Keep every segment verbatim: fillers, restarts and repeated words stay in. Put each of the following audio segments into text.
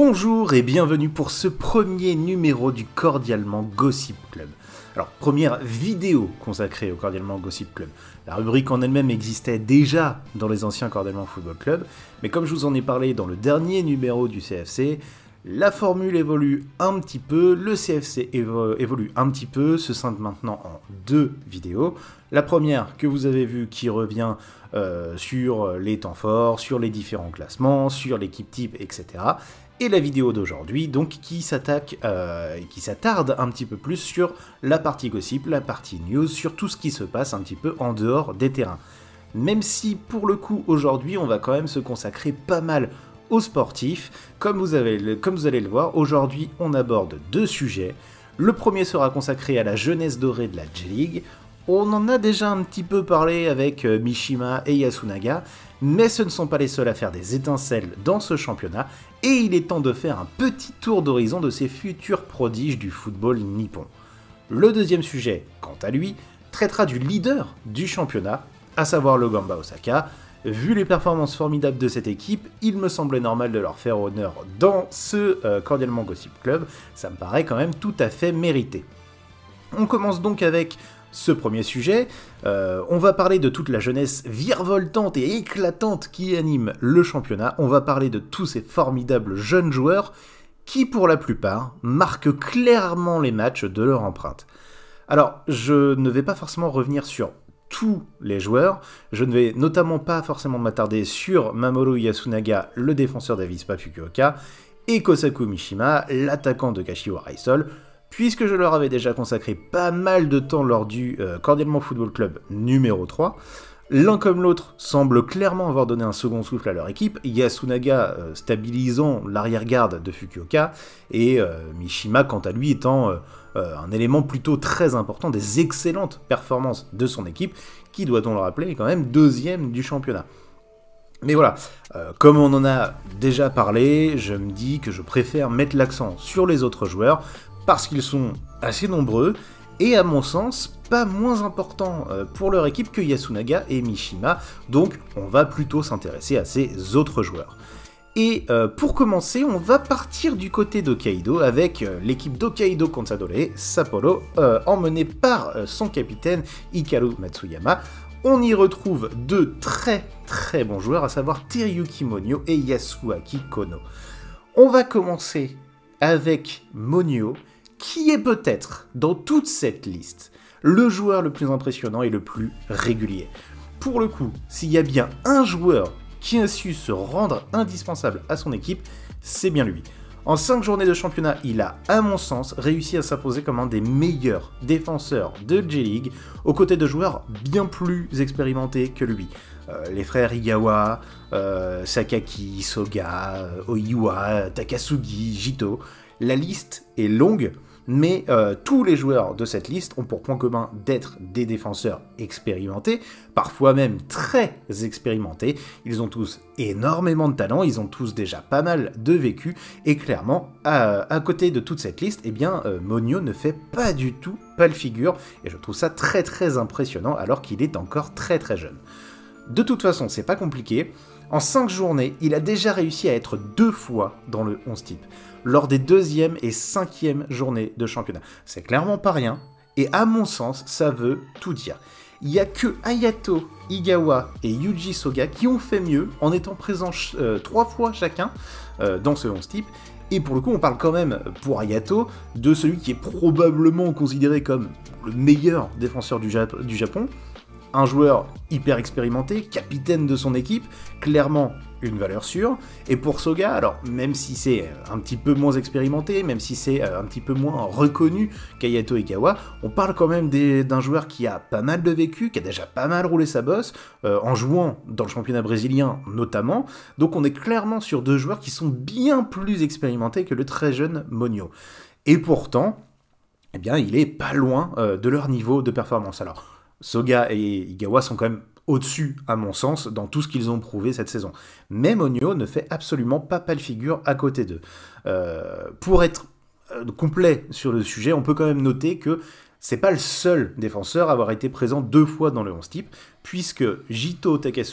Bonjour et bienvenue pour ce premier numéro du Cordialement Gossip Club. Alors, première vidéo consacrée au Cordialement Gossip Club. La rubrique en elle-même existait déjà dans les anciens Cordialement Football Club, mais comme je vous en ai parlé dans le dernier numéro du C F C, la formule évolue un petit peu, le C F C évo- évolue un petit peu, se scinde maintenant en deux vidéos. La première que vous avez vue qui revient euh, sur les temps forts, sur les différents classements, sur l'équipe type, et cetera. Et la vidéo d'aujourd'hui, donc, qui s'attaque, euh, qui s'attarde un petit peu plus sur la partie gossip, la partie news, sur tout ce qui se passe un petit peu en dehors des terrains. Même si, pour le coup, aujourd'hui, on va quand même se consacrer pas mal aux sportifs. Comme vous, avez, comme vous allez le voir, aujourd'hui, on aborde deux sujets. Le premier sera consacré à la jeunesse dorée de la J-League. On en a déjà un petit peu parlé avec Mishima et Yasunaga, mais ce ne sont pas les seuls à faire des étincelles dans ce championnat, et il est temps de faire un petit tour d'horizon de ces futurs prodiges du football nippon. Le deuxième sujet, quant à lui, traitera du leader du championnat, à savoir le Gamba Osaka. Vu les performances formidables de cette équipe, il me semblait normal de leur faire honneur dans ce euh, Cordialement Gossip Club, ça me paraît quand même tout à fait mérité. On commence donc avec ce premier sujet, euh, on va parler de toute la jeunesse virevoltante et éclatante qui anime le championnat, on va parler de tous ces formidables jeunes joueurs qui, pour la plupart, marquent clairement les matchs de leur empreinte. Alors, je ne vais pas forcément revenir sur tous les joueurs, je ne vais notamment pas forcément m'attarder sur Mamoru Yasunaga, le défenseur d'Avispa Fukuoka, et Kosaku Mishima, l'attaquant de Kashiwara Reysol, puisque je leur avais déjà consacré pas mal de temps lors du euh, Cordialement Football Club numéro trois. L'un comme l'autre semble clairement avoir donné un second souffle à leur équipe, Yasunaga euh, stabilisant l'arrière-garde de Fukuoka, et euh, Mishima quant à lui étant euh, euh, un élément plutôt très important des excellentes performances de son équipe, qui, doit-on le rappeler, est quand même deuxième du championnat. Mais voilà, euh, comme on en a déjà parlé, je me dis que je préfère mettre l'accent sur les autres joueurs, parce qu'ils sont assez nombreux, et à mon sens, pas moins importants pour leur équipe que Yasunaga et Mishima, donc on va plutôt s'intéresser à ces autres joueurs. Et euh, pour commencer, on va partir du côté d'Hokkaido avec euh, l'équipe d'Hokkaido Consadole Sapporo, euh, emmenée par euh, son capitaine Hikaru Matsuyama. On y retrouve deux très très bons joueurs, à savoir Teruyuki Monio et Yasuaki Kono. On va commencer avec Monio, qui est peut-être, dans toute cette liste, le joueur le plus impressionnant et le plus régulier. Pour le coup, s'il y a bien un joueur qui a su se rendre indispensable à son équipe, c'est bien lui. En cinq journées de championnat, il a, à mon sens, réussi à s'imposer comme un des meilleurs défenseurs de J-League, aux côtés de joueurs bien plus expérimentés que lui. Euh, les frères Igawa, euh, Sakaki, Soga, euh, Oiwa, Takasugi, Jito. La liste est longue, mais euh, tous les joueurs de cette liste ont pour point commun d'être des défenseurs expérimentés, parfois même très expérimentés. Ils ont tous énormément de talent, ils ont tous déjà pas mal de vécu, et clairement, à, à côté de toute cette liste, eh bien, euh, Monio ne fait pas du tout pâle figure, et je trouve ça très très impressionnant alors qu'il est encore très très jeune. De toute façon, c'est pas compliqué. En cinq journées, il a déjà réussi à être deux fois dans le onze type, lors des deuxième et cinquième journées de championnat. C'est clairement pas rien, et à mon sens, ça veut tout dire. Il n'y a que Hayato, Igawa et Yuji Soga qui ont fait mieux en étant présents euh, trois fois chacun euh, dans ce onze type, et pour le coup, on parle quand même, pour Hayato, de celui qui est probablement considéré comme le meilleur défenseur du, Jap- du Japon, un joueur hyper expérimenté, capitaine de son équipe, clairement une valeur sûre. Et pour Soga, alors même si c'est un petit peu moins expérimenté, même si c'est un petit peu moins reconnu qu'Hayato Ikawa, on parle quand même des, d'un joueur qui a pas mal de vécu, qui a déjà pas mal roulé sa bosse, euh, en jouant dans le championnat brésilien notamment. Donc on est clairement sur deux joueurs qui sont bien plus expérimentés que le très jeune Monio. Et pourtant, eh bien, il est pas loin euh, de leur niveau de performance. Alors, Soga et Igawa sont quand même au-dessus, à mon sens, dans tout ce qu'ils ont prouvé cette saison. Mais Monio ne fait absolument pas pâle figure à côté d'eux. Euh, pour être euh, complet sur le sujet, on peut quand même noter que c'est pas le seul défenseur à avoir été présent deux fois dans le onze type, puisque Jito Takasugi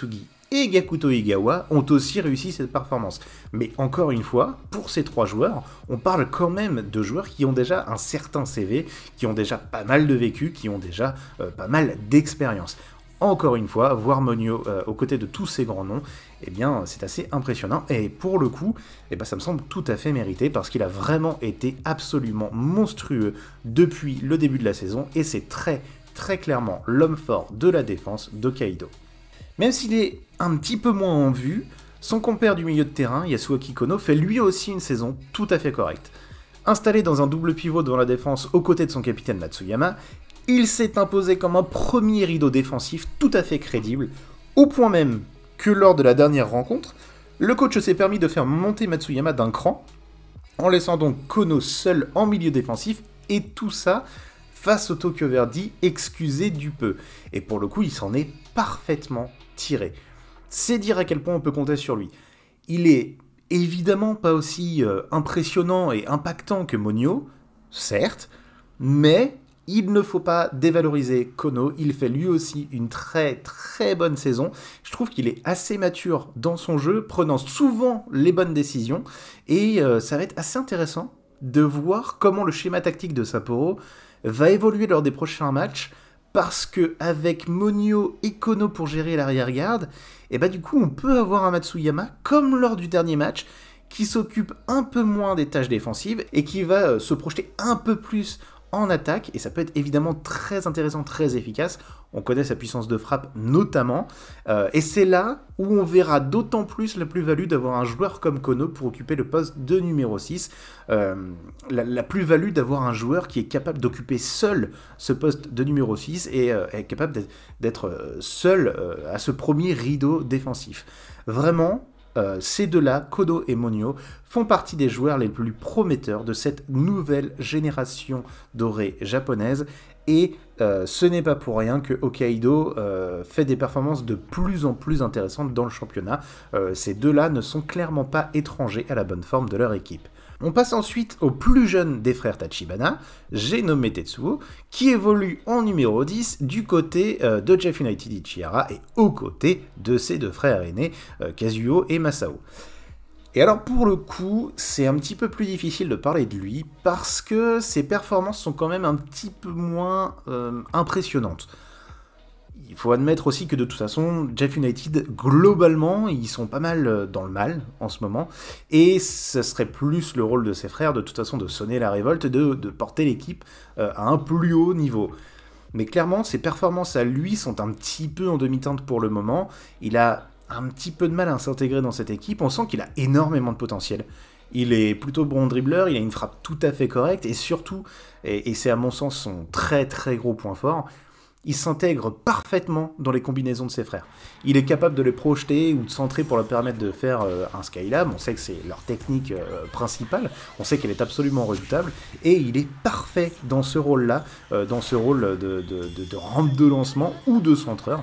et Gakuto Igawa ont aussi réussi cette performance. Mais encore une fois, pour ces trois joueurs, on parle quand même de joueurs qui ont déjà un certain C V, qui ont déjà pas mal de vécu, qui ont déjà euh, pas mal d'expérience. Encore une fois, voir Monio euh, aux côtés de tous ces grands noms, eh bien, c'est assez impressionnant. Et pour le coup, eh ben, ça me semble tout à fait mérité parce qu'il a vraiment été absolument monstrueux depuis le début de la saison et c'est très, très clairement l'homme fort de la défense d'Hokkaido. Même s'il est un petit peu moins en vue, son compère du milieu de terrain, Yasuaki Kono, fait lui aussi une saison tout à fait correcte. Installé dans un double pivot devant la défense aux côtés de son capitaine Matsuyama, il s'est imposé comme un premier rideau défensif tout à fait crédible, au point même que lors de la dernière rencontre, le coach s'est permis de faire monter Matsuyama d'un cran, en laissant donc Kono seul en milieu défensif, et tout ça face au Tokyo Verdy, excusez du peu. Et pour le coup, il s'en est parfaitement tiré. C'est dire à quel point on peut compter sur lui. Il est évidemment pas aussi euh, impressionnant et impactant que Monio, certes, mais il ne faut pas dévaloriser Kono, il fait lui aussi une très très bonne saison. Je trouve qu'il est assez mature dans son jeu, prenant souvent les bonnes décisions, et euh, ça va être assez intéressant de voir comment le schéma tactique de Sapporo va évoluer lors des prochains matchs, parce que avec Monio et Kono pour gérer l'arrière-garde, et bah du coup on peut avoir un Matsuyama, comme lors du dernier match, qui s'occupe un peu moins des tâches défensives, et qui va euh, se projeter un peu plus en attaque, et ça peut être évidemment très intéressant, très efficace. On connaît sa puissance de frappe notamment, euh, et c'est là où on verra d'autant plus la plus-value d'avoir un joueur comme Kono pour occuper le poste de numéro six, euh, la, la plus-value d'avoir un joueur qui est capable d'occuper seul ce poste de numéro six et euh, est capable d'être seul euh, à ce premier rideau défensif. Vraiment, Euh, ces deux-là, Kono et Monio, font partie des joueurs les plus prometteurs de cette nouvelle génération dorée japonaise, et euh, ce n'est pas pour rien que Hokkaido euh, fait des performances de plus en plus intéressantes dans le championnat. Euh, ces deux-là ne sont clairement pas étrangers à la bonne forme de leur équipe. On passe ensuite au plus jeune des frères Tachibana, j'ai nommé Tetsuo, qui évolue en numéro dix du côté euh, de Jeff United Ichihara et aux côtés de ses deux frères aînés, euh, Kazuo et Masao. Et alors pour le coup, c'est un petit peu plus difficile de parler de lui, parce que ses performances sont quand même un petit peu moins euh, impressionnantes. Il faut admettre aussi que de toute façon, Jeff United, globalement, ils sont pas mal dans le mal en ce moment, et ce serait plus le rôle de ses frères, de toute façon, de sonner la révolte, de, de porter l'équipe euh, à un plus haut niveau. Mais clairement, ses performances à lui sont un petit peu en demi-teinte pour le moment. Il a un petit peu de mal à s'intégrer dans cette équipe, on sent qu'il a énormément de potentiel. Il est plutôt bon dribbleur, il a une frappe tout à fait correcte, et surtout, et, et c'est à mon sens son très très gros point fort, il s'intègre parfaitement dans les combinaisons de ses frères. Il est capable de les projeter ou de centrer pour leur permettre de faire euh, un Skylab. On sait que c'est leur technique euh, principale, on sait qu'elle est absolument redoutable, et il est parfait dans ce rôle-là, euh, dans ce rôle de, de, de, de rampe de lancement ou de centreur.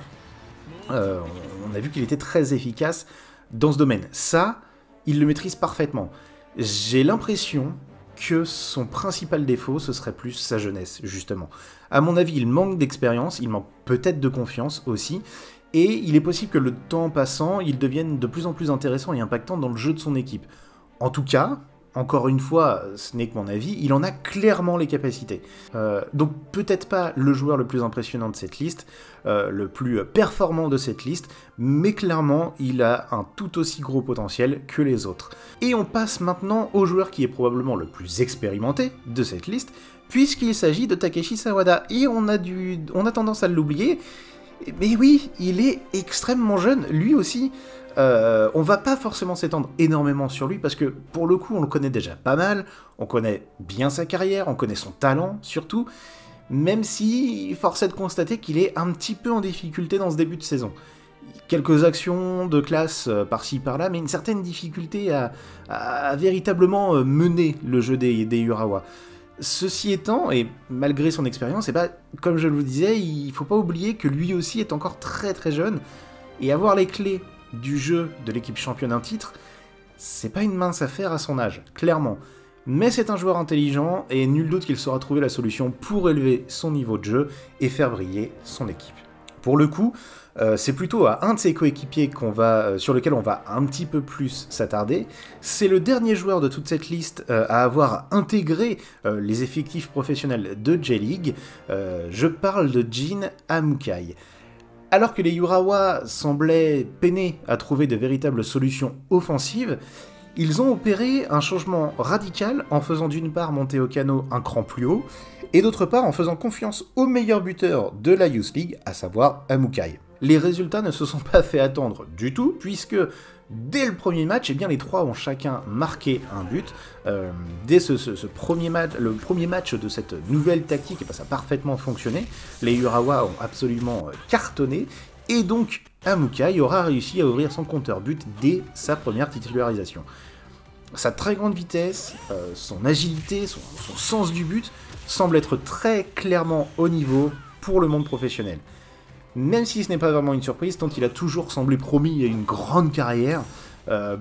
Euh, on a vu qu'il était très efficace dans ce domaine. Ça, il le maîtrise parfaitement. J'ai l'impression que son principal défaut, ce serait plus sa jeunesse, justement. À mon avis, il manque d'expérience, il manque peut-être de confiance aussi, et il est possible que le temps passant, il devienne de plus en plus intéressant et impactant dans le jeu de son équipe. En tout cas, encore une fois, ce n'est que mon avis, il en a clairement les capacités. Euh, donc peut-être pas le joueur le plus impressionnant de cette liste, euh, le plus performant de cette liste, mais clairement il a un tout aussi gros potentiel que les autres. Et on passe maintenant au joueur qui est probablement le plus expérimenté de cette liste, puisqu'il s'agit de Takeshi Sawada, et on a, du... on a tendance à l'oublier, mais oui, il est extrêmement jeune, lui aussi. Euh, on va pas forcément s'étendre énormément sur lui, parce que pour le coup on le connaît déjà pas mal, on connaît bien sa carrière, on connaît son talent surtout, même si force est de constater qu'il est un petit peu en difficulté dans ce début de saison. Quelques actions de classe euh, par-ci par-là, mais une certaine difficulté à, à, à véritablement euh, mener le jeu des, des Urawa. Ceci étant, et malgré son expérience, et bah, comme je vous disais, il faut pas oublier que lui aussi est encore très très jeune, et avoir les clés du jeu de l'équipe championne en titre, c'est pas une mince affaire à son âge, clairement. Mais c'est un joueur intelligent, et nul doute qu'il saura trouver la solution pour élever son niveau de jeu et faire briller son équipe. Pour le coup, euh, c'est plutôt à un de ses coéquipiers qu'on va, euh, sur lequel on va un petit peu plus s'attarder. C'est le dernier joueur de toute cette liste euh, à avoir intégré euh, les effectifs professionnels de J-League. Euh, je parle de Jin Amukai. Alors que les Urawa semblaient peiner à trouver de véritables solutions offensives, ils ont opéré un changement radical en faisant d'une part monter Okano un cran plus haut, et d'autre part en faisant confiance au meilleur buteur de la Youth League, à savoir Amukai. Les résultats ne se sont pas fait attendre du tout, puisque dès le premier match, eh bien, les trois ont chacun marqué un but. Euh, dès ce, ce, ce premier match, le premier match de cette nouvelle tactique, eh bien, ça a parfaitement fonctionné. Les Urawa ont absolument cartonné, et donc Amukai aura réussi à ouvrir son compteur but dès sa première titularisation. Sa très grande vitesse, euh, son agilité, son, son sens du but semble être très clairement au niveau pour le monde professionnel. Même si ce n'est pas vraiment une surprise, tant il a toujours semblé promis à une grande carrière, euh,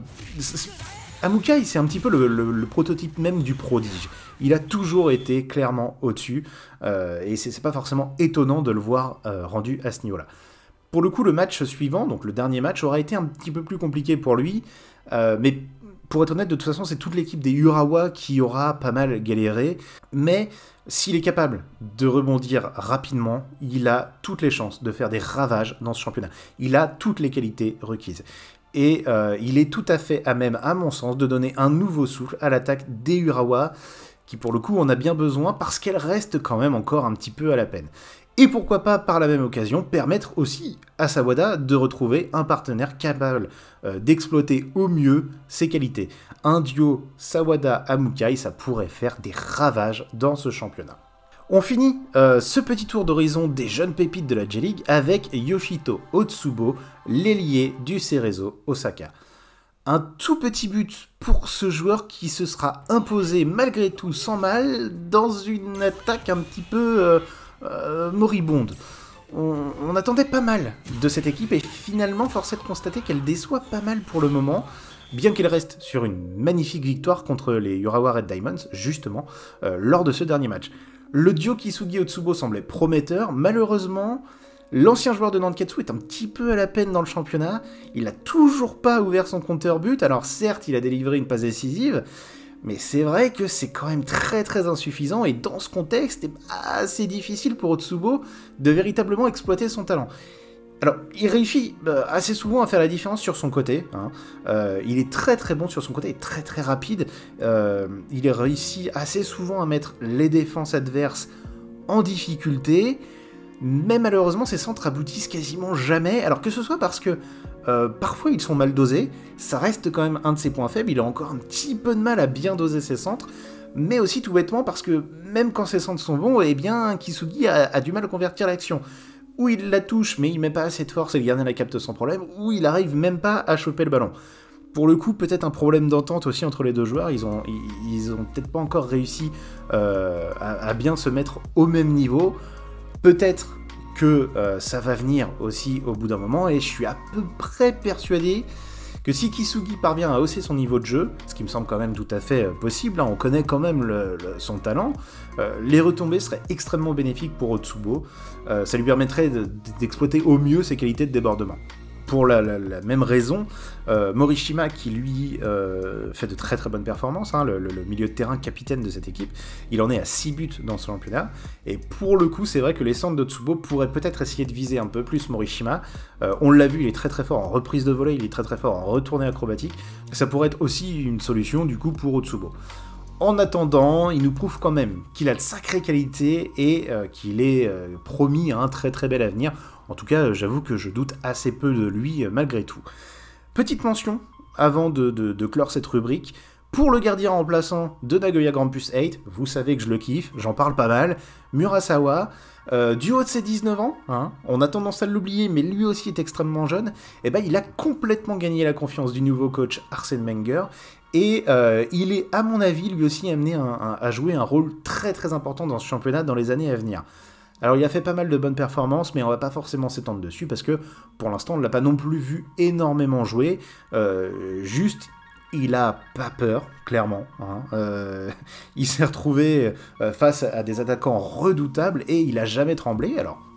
Amukai, c'est un petit peu le, le, le prototype même du prodige. Il a toujours été clairement au-dessus, euh, et c'est pas forcément étonnant de le voir euh, rendu à ce niveau-là. Pour le coup, le match suivant, donc le dernier match, aura été un petit peu plus compliqué pour lui, euh, mais pour être honnête, de toute façon, c'est toute l'équipe des Urawa qui aura pas mal galéré, mais s'il est capable de rebondir rapidement, il a toutes les chances de faire des ravages dans ce championnat. Il a toutes les qualités requises. Et euh, il est tout à fait à même, à mon sens, de donner un nouveau souffle à l'attaque des Urawa, qui pour le coup en a bien besoin, parce qu'elle reste quand même encore un petit peu à la peine. Et pourquoi pas, par la même occasion, permettre aussi à Sawada de retrouver un partenaire capable euh, d'exploiter au mieux ses qualités. Un duo Sawada-Amukai, ça pourrait faire des ravages dans ce championnat. On finit euh, ce petit tour d'horizon des jeunes pépites de la J-League avec Yoshito Otsubo, l'ailier du Cerezo Osaka. Un tout petit but pour ce joueur qui se sera imposé malgré tout sans mal dans une attaque un petit peu... Euh, Euh, moribonde. On, on attendait pas mal de cette équipe et finalement force est de constater qu'elle déçoit pas mal pour le moment, bien qu'elle reste sur une magnifique victoire contre les Urawa Red Diamonds, justement, euh, lors de ce dernier match. Le duo Kisugi Otsubo semblait prometteur, malheureusement, l'ancien joueur de Nankatsu est un petit peu à la peine dans le championnat, il a toujours pas ouvert son compteur but, alors certes il a délivré une passe décisive, mais c'est vrai que c'est quand même très très insuffisant, et dans ce contexte, c'est assez difficile pour Otsubo de véritablement exploiter son talent. Alors, il réussit euh, assez souvent à faire la différence sur son côté, hein. euh, il est très très bon sur son côté, et très très rapide, euh, il réussit assez souvent à mettre les défenses adverses en difficulté, mais malheureusement ses centres aboutissent quasiment jamais, alors que ce soit parce que Euh, parfois ils sont mal dosés, ça reste quand même un de ses points faibles, il a encore un petit peu de mal à bien doser ses centres, mais aussi tout bêtement parce que même quand ses centres sont bons, eh bien Kisugi a, a du mal à convertir l'action. Ou il la touche mais il met pas assez de force et le gardien la capte sans problème, ou il arrive même pas à choper le ballon. Pour le coup, peut-être un problème d'entente aussi entre les deux joueurs, ils ont, ils, ils ont peut-être pas encore réussi euh, à, à bien se mettre au même niveau, peut-être que euh, ça va venir aussi au bout d'un moment, et je suis à peu près persuadé que si Kisugi parvient à hausser son niveau de jeu, ce qui me semble quand même tout à fait euh, possible, hein, on connaît quand même le, le, son talent, euh, les retombées seraient extrêmement bénéfiques pour Otsubo, euh, ça lui permettrait de, d'exploiter au mieux ses qualités de débordement. Pour la, la, la même raison, euh, Morishima, qui lui euh, fait de très très bonnes performances, hein, le, le, le milieu de terrain capitaine de cette équipe, il en est à six buts dans ce championnat, et pour le coup c'est vrai que les centres d'Otsubo pourraient peut-être essayer de viser un peu plus Morishima, euh, on l'a vu, il est très très fort en reprise de volée, il est très très fort en retournée acrobatique, ça pourrait être aussi une solution du coup pour Otsubo. En attendant, il nous prouve quand même qu'il a de sacrées qualités et euh, qu'il est euh, promis à un très très bel avenir. En tout cas, j'avoue que je doute assez peu de lui euh, malgré tout. Petite mention, avant de, de, de clore cette rubrique, pour le gardien remplaçant de Nagoya Grampus huit, vous savez que je le kiffe, j'en parle pas mal, Murasawa, euh, du haut de ses dix-neuf ans, hein, on a tendance à l'oublier, mais lui aussi est extrêmement jeune, et ben il a complètement gagné la confiance du nouveau coach Arsène Wenger, et euh, il est, à mon avis, lui aussi amené un, un, à jouer un rôle très très important dans ce championnat dans les années à venir. Alors il a fait pas mal de bonnes performances, mais on va pas forcément s'étendre dessus, parce que pour l'instant on ne l'a pas non plus vu énormément jouer, euh, juste il a pas peur, clairement, hein. euh, il s'est retrouvé euh, face à des attaquants redoutables, et il a jamais tremblé, alors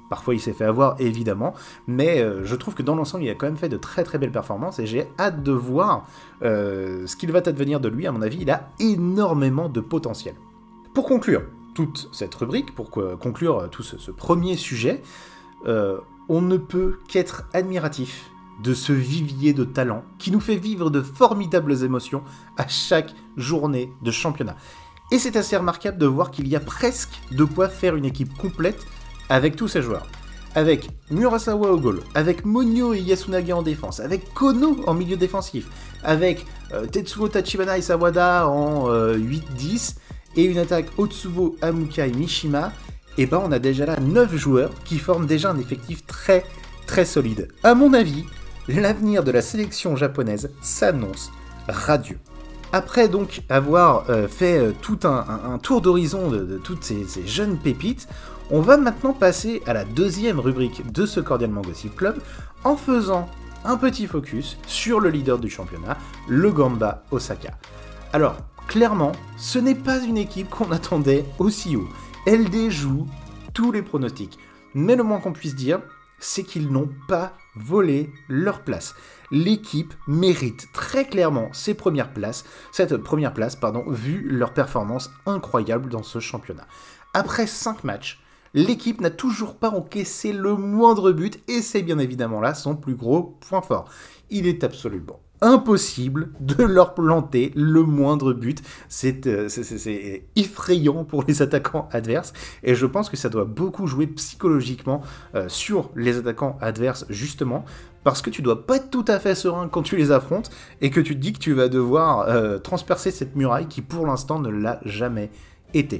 Parfois il s'est fait avoir, évidemment, mais euh, je trouve que dans l'ensemble, il a quand même fait de très très belles performances, et j'ai hâte de voir euh, ce qu'il va advenir de lui. À mon avis, il a énormément de potentiel. Pour conclure toute cette rubrique, pour conclure tout ce, ce premier sujet, euh, on ne peut qu'être admiratif de ce vivier de talent qui nous fait vivre de formidables émotions à chaque journée de championnat. Et c'est assez remarquable de voir qu'il y a presque de quoi faire une équipe complète avec tous ces joueurs. Avec Murasawa au goal, avec Monyo et Yasunagi en défense, avec Kono en milieu défensif, avec euh, Tetsuo Tachibana et Sawada en euh, huit dix, et une attaque Otsubo, Amuka et Mishima, et ben on a déjà là neuf joueurs qui forment déjà un effectif très très solide. À mon avis, l'avenir de la sélection japonaise s'annonce radieux. Après donc avoir euh, fait euh, tout un, un, un tour d'horizon de, de toutes ces, ces jeunes pépites, on va maintenant passer à la deuxième rubrique de ce Cordialement Gossip Club en faisant un petit focus sur le leader du championnat, le Gamba Osaka. Alors, clairement, ce n'est pas une équipe qu'on attendait aussi haut. Elle déjoue tous les pronostics. Mais le moins qu'on puisse dire, c'est qu'ils n'ont pas volé leur place. L'équipe mérite très clairement ses premières places, cette première place, pardon, vu leur performance incroyable dans ce championnat. Après cinq matchs, l'équipe n'a toujours pas encaissé le moindre but, et c'est bien évidemment là son plus gros point fort. Il est absolument impossible de leur planter le moindre but. C'est, euh, c'est, c'est, c'est effrayant pour les attaquants adverses, et je pense que ça doit beaucoup jouer psychologiquement euh, sur les attaquants adverses, justement, parce que tu dois pas être tout à fait serein quand tu les affrontes, et que tu te dis que tu vas devoir euh, transpercer cette muraille qui pour l'instant ne l'a jamais été.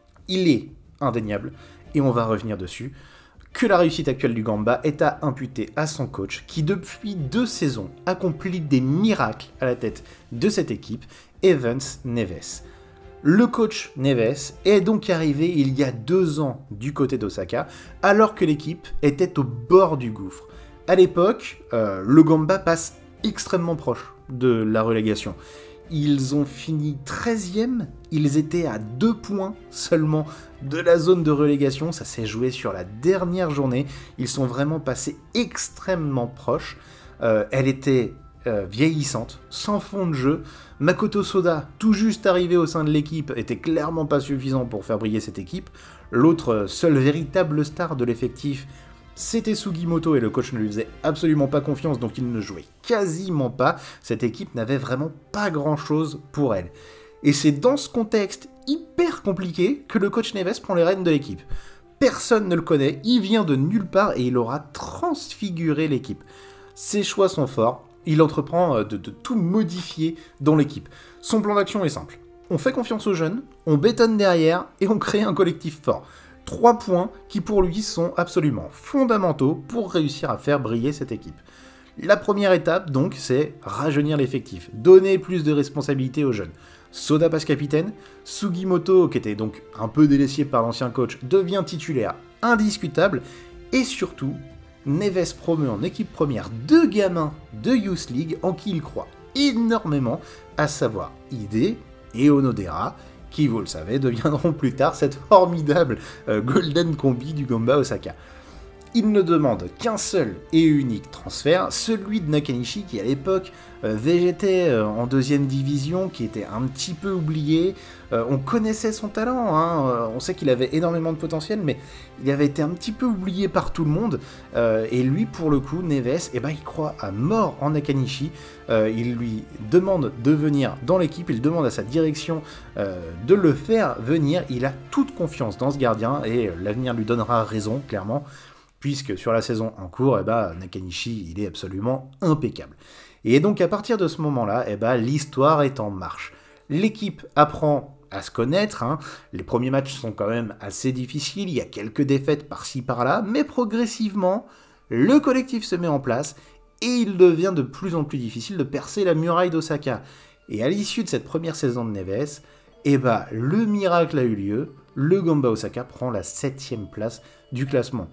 Il est indéniable, et on va revenir dessus, que la réussite actuelle du Gamba est à imputer à son coach qui depuis deux saisons accomplit des miracles à la tête de cette équipe, Evans Neves. Le coach Neves est donc arrivé il y a deux ans du côté d'Osaka, alors que l'équipe était au bord du gouffre. À l'époque, euh, le Gamba passe extrêmement proche de la relégation. Ils ont fini treizième, ils étaient à deux points seulement de la zone de relégation, ça s'est joué sur la dernière journée, ils sont vraiment passés extrêmement proches, euh, elle était euh, vieillissante, sans fond de jeu, Makoto Soda, tout juste arrivé au sein de l'équipe, était clairement pas suffisant pour faire briller cette équipe, l'autre seule véritable star de l'effectif, c'était Sugimoto, et le coach ne lui faisait absolument pas confiance, donc il ne jouait quasiment pas. Cette équipe n'avait vraiment pas grand-chose pour elle. Et c'est dans ce contexte hyper compliqué que le coach Neves prend les rênes de l'équipe. Personne ne le connaît, il vient de nulle part et il aura transfiguré l'équipe. Ses choix sont forts, il entreprend de, de tout modifier dans l'équipe. Son plan d'action est simple. On fait confiance aux jeunes, on bétonne derrière et on crée un collectif fort. Trois points qui pour lui sont absolument fondamentaux pour réussir à faire briller cette équipe. La première étape donc c'est rajeunir l'effectif, donner plus de responsabilités aux jeunes. Soda passe capitaine, Sugimoto qui était donc un peu délaissé par l'ancien coach devient titulaire indiscutable, et surtout Neves promeut en équipe première deux gamins de Youth League en qui il croit énormément, à savoir Ide et Onodera, qui, vous le savez, deviendront plus tard cette formidable euh, Golden Combi du Gamba Osaka. Il ne demande qu'un seul et unique transfert, celui de Nakanishi qui à l'époque euh, végétait euh, en deuxième division, qui était un petit peu oublié. Euh, on connaissait son talent, hein, euh, on sait qu'il avait énormément de potentiel, mais il avait été un petit peu oublié par tout le monde. Euh, et lui, pour le coup, Neves, eh ben, il croit à mort en Nakanishi. Euh, il lui demande de venir dans l'équipe, il demande à sa direction euh, de le faire venir. Il a toute confiance dans ce gardien et l'avenir lui donnera raison, clairement. Puisque sur la saison en cours, eh ben, Nakanishi, il est absolument impeccable. Et donc à partir de ce moment-là, eh ben, l'histoire est en marche. L'équipe apprend à se connaître, hein. Les premiers matchs sont quand même assez difficiles, il y a quelques défaites par-ci par-là, mais progressivement, le collectif se met en place et il devient de plus en plus difficile de percer la muraille d'Osaka. Et à l'issue de cette première saison de Neves, eh ben, le miracle a eu lieu, le Gamba Osaka prend la septième place du classement.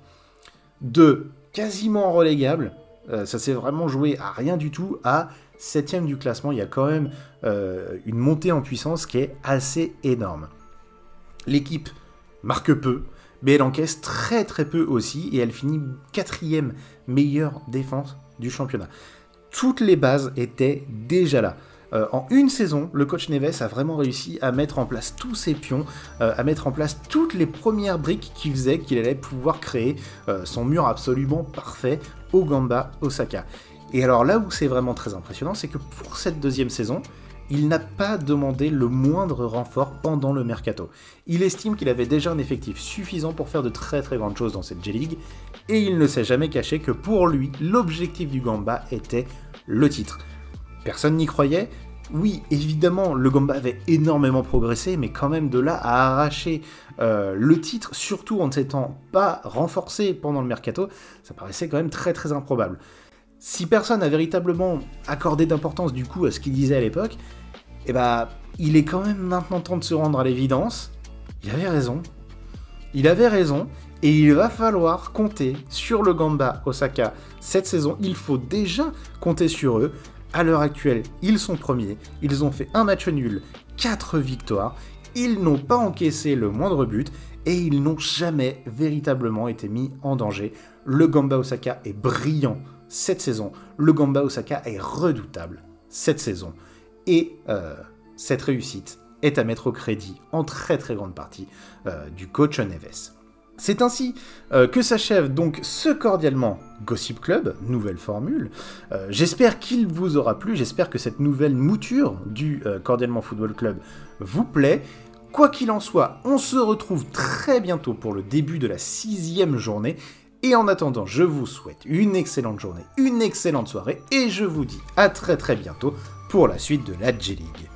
De quasiment relégable, euh, ça s'est vraiment joué à rien du tout, à septième du classement, il y a quand même euh, une montée en puissance qui est assez énorme. L'équipe marque peu, mais elle encaisse très très peu aussi, et elle finit quatrième meilleure défense du championnat. Toutes les bases étaient déjà là. Euh, en une saison, le coach Neves a vraiment réussi à mettre en place tous ses pions, euh, à mettre en place toutes les premières briques qui faisaient qu'il allait pouvoir créer euh, son mur absolument parfait au Gamba Osaka. Et alors là où c'est vraiment très impressionnant, c'est que pour cette deuxième saison, il n'a pas demandé le moindre renfort pendant le mercato. Il estime qu'il avait déjà un effectif suffisant pour faire de très très grandes choses dans cette J-League, et il ne s'est jamais caché que pour lui, l'objectif du Gamba était le titre. Personne n'y croyait. Oui, évidemment, le Gamba avait énormément progressé, mais quand même de là à arracher euh, le titre, surtout en ne s'étant pas renforcé pendant le mercato, ça paraissait quand même très très improbable. Si personne n'a véritablement accordé d'importance du coup à ce qu'il disait à l'époque, eh ben, il est quand même maintenant temps de se rendre à l'évidence. Il avait raison. Il avait raison, et il va falloir compter sur le Gamba Osaka cette saison. Il faut déjà compter sur eux. À l'heure actuelle, ils sont premiers, ils ont fait un match nul, quatre victoires, ils n'ont pas encaissé le moindre but, et ils n'ont jamais véritablement été mis en danger. Le Gamba Osaka est brillant cette saison, le Gamba Osaka est redoutable cette saison, et euh, cette réussite est à mettre au crédit en très très grande partie euh, du coach Neves. C'est ainsi euh, que s'achève donc ce Cordialement Gossip Club, nouvelle formule. Euh, j'espère qu'il vous aura plu, j'espère que cette nouvelle mouture du euh, Cordialement Football Club vous plaît. Quoi qu'il en soit, on se retrouve très bientôt pour le début de la sixième journée. Et en attendant, je vous souhaite une excellente journée, une excellente soirée, et je vous dis à très très bientôt pour la suite de la J-League.